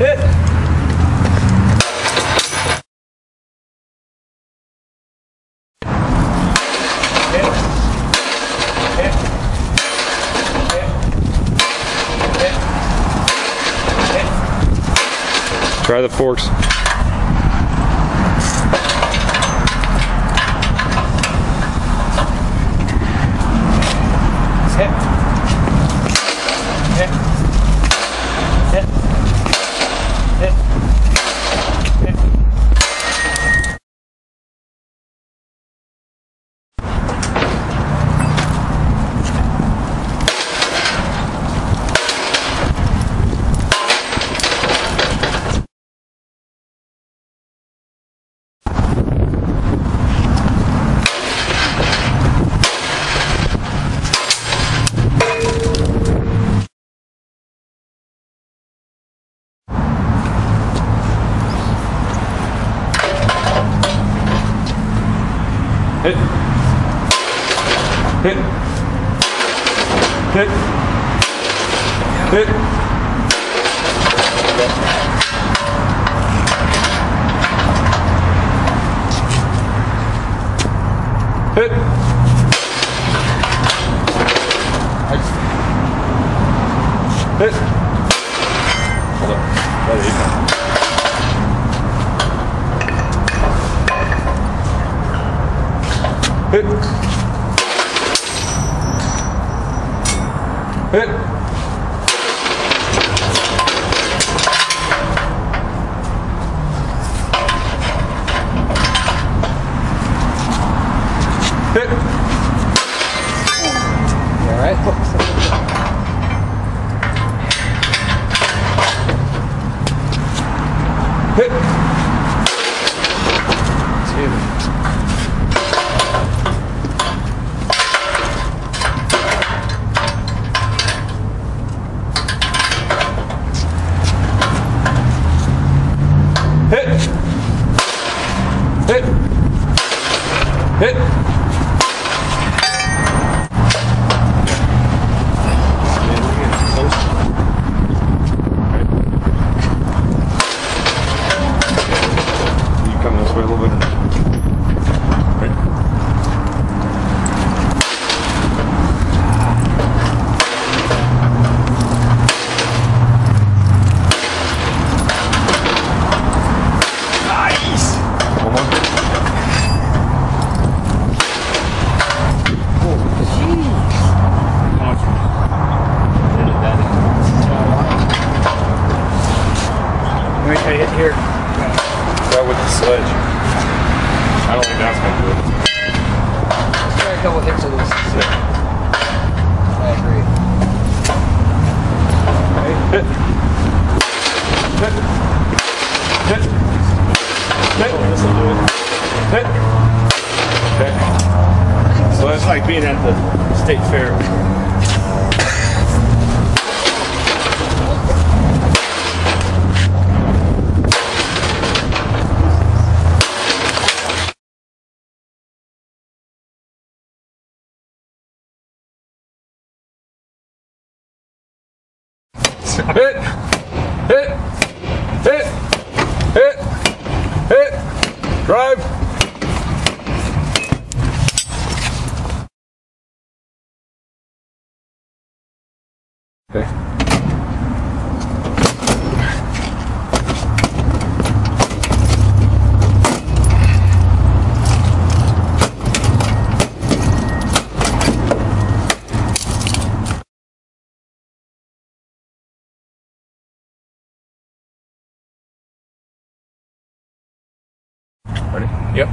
Hit. Try the forks. Hit. Hit. Hit. Hit. Hit. Hit. Hit. Hit. Hit. Hit. Hit. Hold up. There you go. Hit. Hit. Hit. All right. Hit. Hit. Hit. Hit. You come this way a little bit. Right. Hit here. Try with the sledge. I don't think that's going to do it. Try a couple hits of this. I agree. Hit. Hit. Hit. Hit. This will do it. Hit. Okay. So that's like being at the state fair. Hit! Hit! Hit! Hit! Hit! Drive! Okay. Ready? Yep.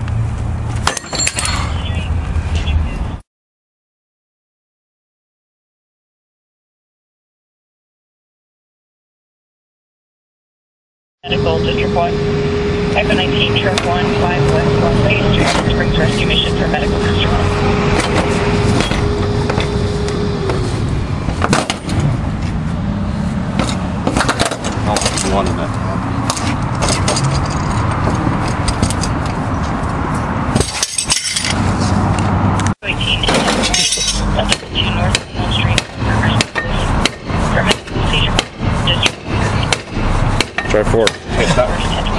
Medical District 1. Echo 19, Sheriff 1, 5 West Las Vegas Street, Springs Rescue Mission for Medical District 1. Oh, one in that. North Mill Street, for medical seizure district. Try 4. Hey, stop.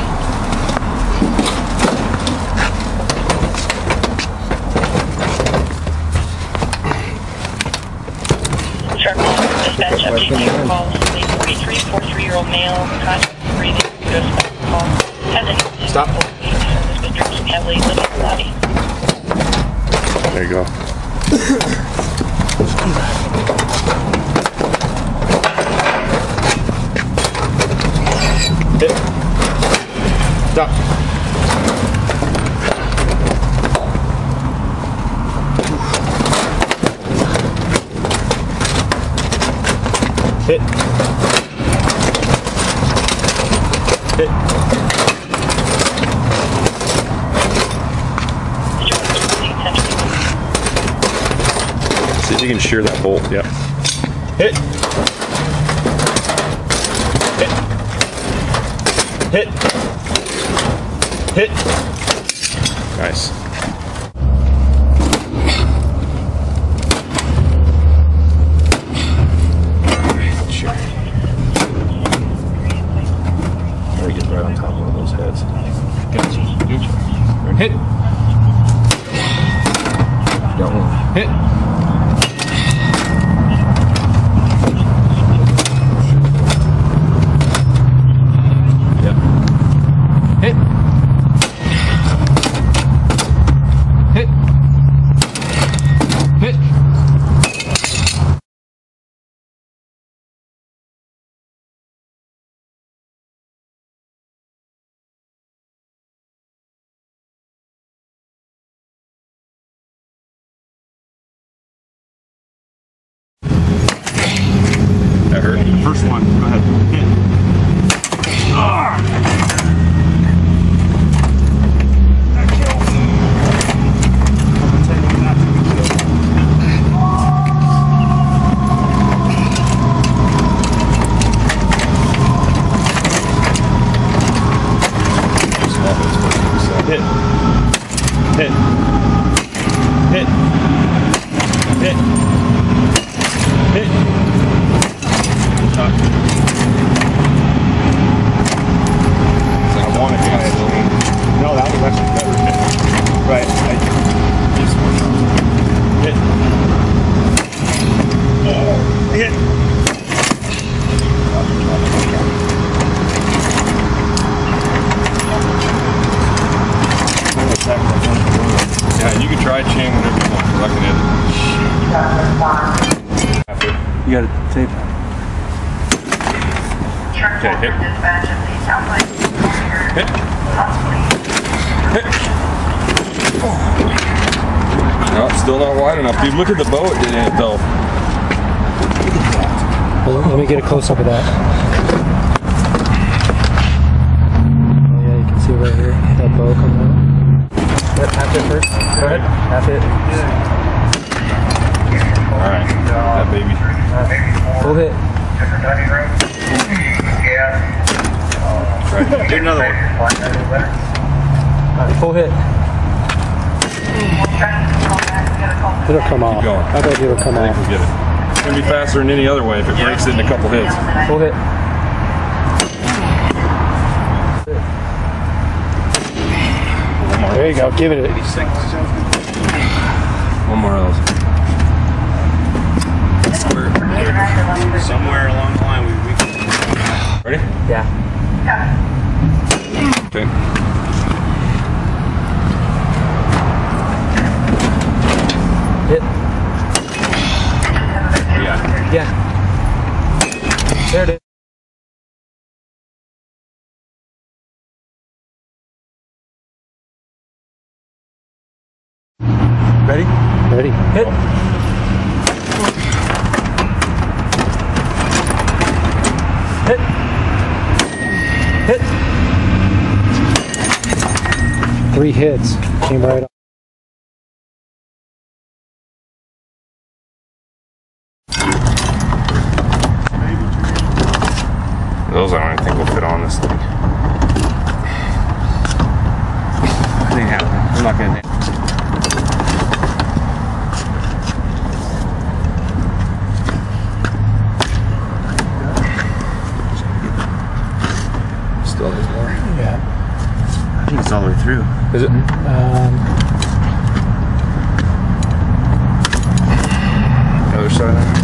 Sharp 1, dispatch update to your call. A 43-year-old male, conscious breathing, due to spinal call. Has an Stop. has been drinking heavily, living in the body. There you go. Hit. Stop. Hit. Hit. See if you can shear that bolt. Yep. Hit. Hit. Hit. Hit. Nice. Sure. There he gets right on top of one of those heads. Gotcha. Hit. Got one. Hit. That hurt. The first one. Go ahead. Hit. Ah! Hit. Hit. Hit. Hit. Hit. I want it kind of lean. No, that was actually better. Right. Hit. Hit. Yeah, you can try chain whatever you want. I can hit it. You got to tape that. Okay, hit. Hit. Hit. No, still not wide enough. Dude, look at the boat in it though. Well, let me get a close up of that. Oh yeah, you can see right here that bow coming out. Yep, half it first. Go ahead. Half it. Alright, that baby. Full hit. Right, get another one. Alright, full hit. It'll come off. going. I bet it'll come I think off. we'll get it. It's gonna be faster than any other way if it breaks it in a couple hits. Full hit. There you go. Give it. One more of those. Somewhere along the line, we can... Ready? Yeah. Okay. Hit. Yeah. Yeah. There it is. Ready? Ready. Hit. Hit. Hit. 3 hits. Came right up. Those I don't even think will fit on this thing. Nothing happened. I'm not gonna. through. Is it? Other side.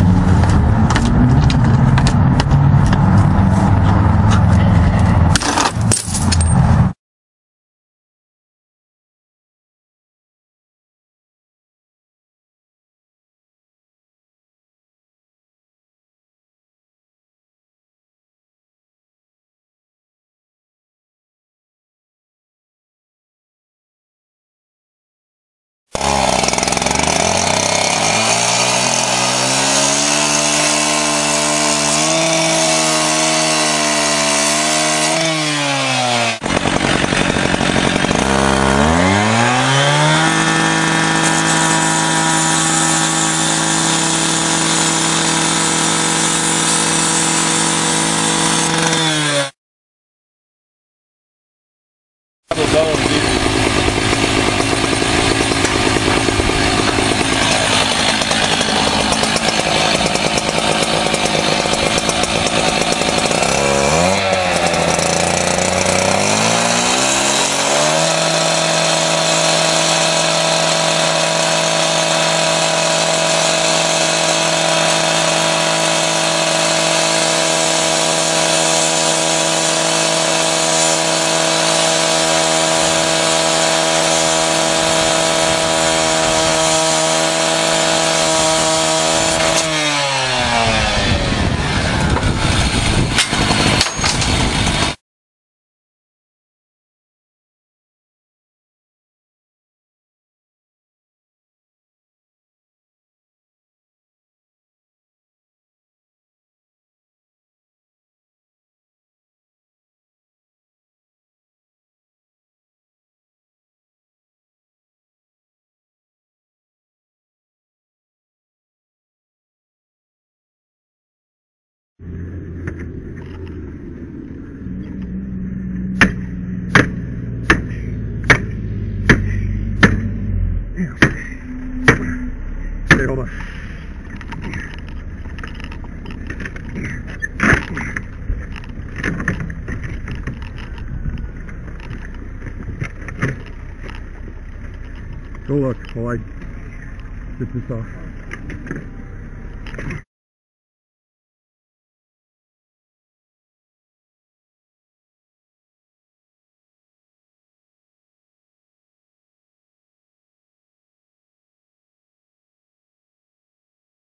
Okay, hold on. Go look while I get this off.